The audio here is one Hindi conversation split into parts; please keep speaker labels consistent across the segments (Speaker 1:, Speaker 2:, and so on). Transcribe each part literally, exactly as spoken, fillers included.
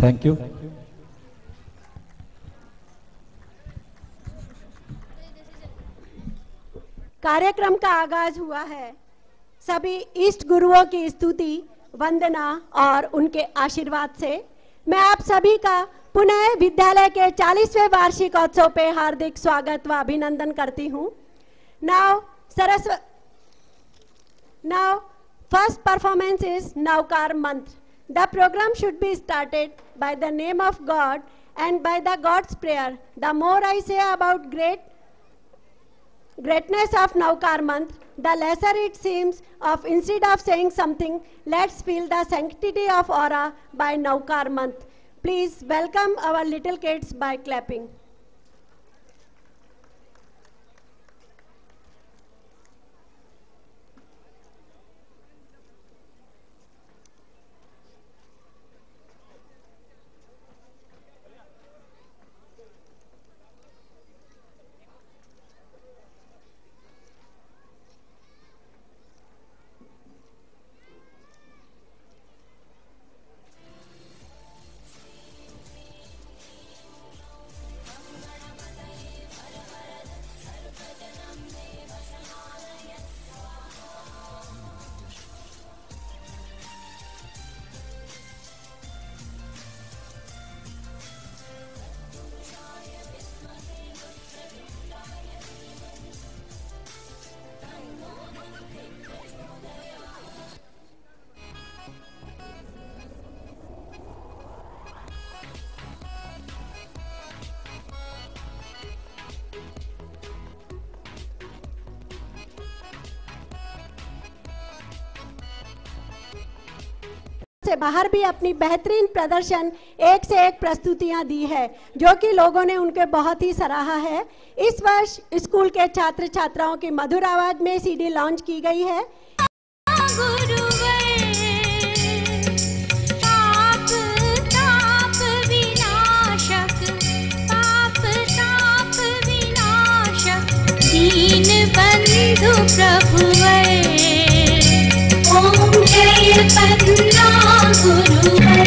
Speaker 1: Thank you.
Speaker 2: कार्यक्रम का आगाज हुआ है। सभी इष्ट गुरुओं की स्तुति, वंदना और उनके आशीर्वाद से मैं आप सभी का पुनः विद्यालय के चालीसवें वार्षिकोत्सव पे हार्दिक स्वागत व अभिनंदन करती हूँ। Now Saraswati now first performance is Navkar Mantra. The program should be started by the name of God and by the God's prayer. The more I say about great greatness of Navkar Mantra, the lesser it seems of instead of saying something, let's feel the sanctity of aura by Navkar Mantra. Please welcome our little kids by clapping. से बाहर भी अपनी बेहतरीन प्रदर्शन एक से एक प्रस्तुतियां दी है, जो कि लोगों ने उनके बहुत ही सराहा है। इस वर्ष स्कूल के छात्र छात्राओं की मधुर आवाज में सीडी लॉन्च की गई है।
Speaker 3: दीन बंधु प्रभुवर, ओम जय पन्ना गुरुवर,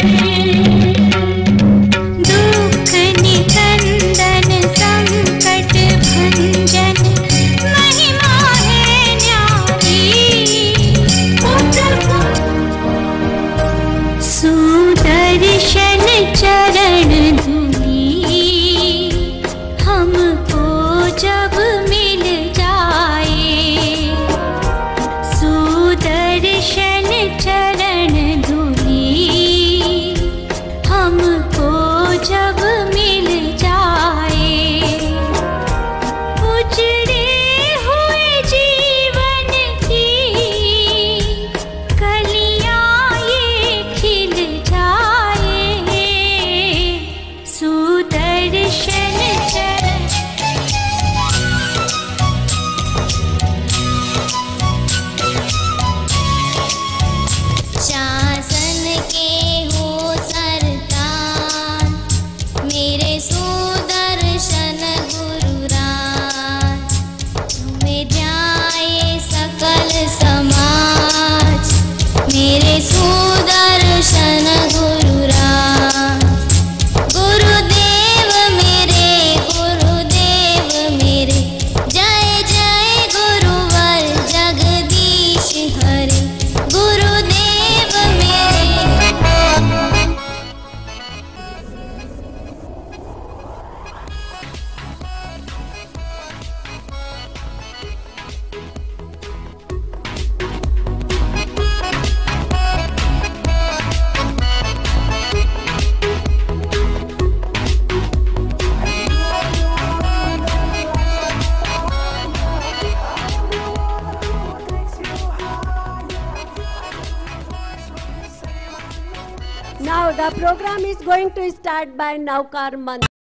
Speaker 3: दुख निकंदन संकट भंजन, महिमा है न्यारी, ओ प्रभु सुदर्शन चरण धूली, हमको जब मिल जाए, सुदर्शन चरण धूली, हमको जब मिल जाए, उजड़े हुए जीवन की कलियां ये खिल जाए, सुदर्शन चरण शासन के हो सरकार, मेरे सुदर्शन गुरुराज, तुम्हें ध्याए सकल समाज, मेरे सुदर्शन गुरुराज, गुरुदेव मेरे, गुरुदेव मेरे, जय जय गुरुवर जगदीश हरे, गुरुदेव मेरे।
Speaker 2: Now the program is going to start by Navkar Mantra.